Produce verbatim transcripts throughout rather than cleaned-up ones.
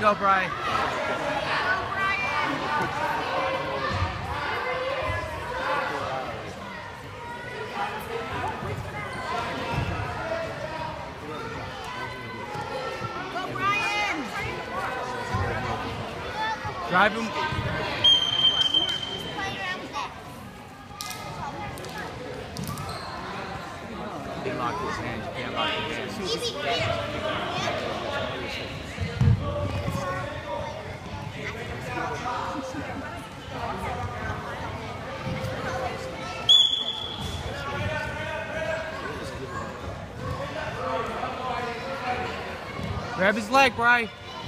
go, Bri. Drive him. He locked his hands. You can't lock his hands. Grab his leg, Bri.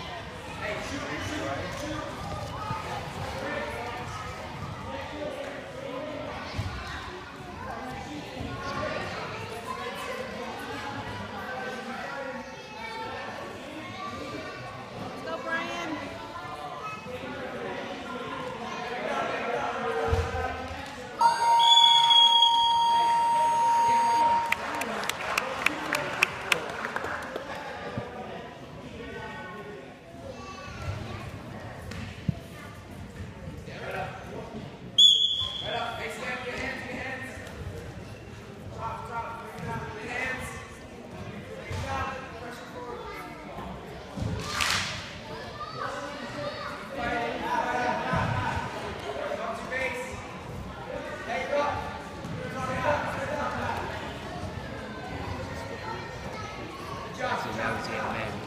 Now he's getting mad.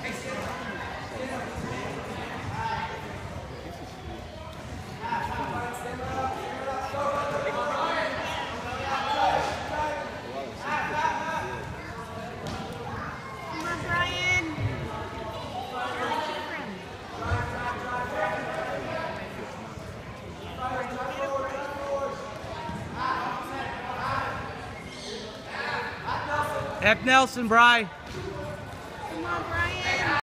F. Nelson, Bri. Come on, Brian.